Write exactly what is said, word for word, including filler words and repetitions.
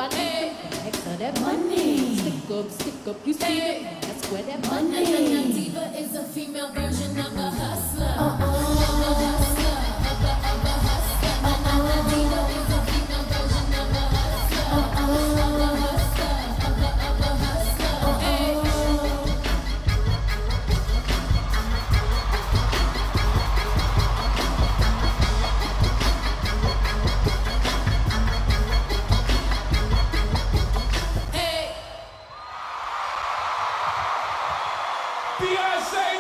got hey. Bags of that money. Stick up, stick up, you see hey. It? That's where that money. A diva is a female version of a hustler. Uh-uh. Of a hustler, of a, of a hustler. Uh-uh. A diva is a female version of a hustler. Uh-uh. Of a hustler, of a, of a hustler. Uh-uh. Hey. Beyonce!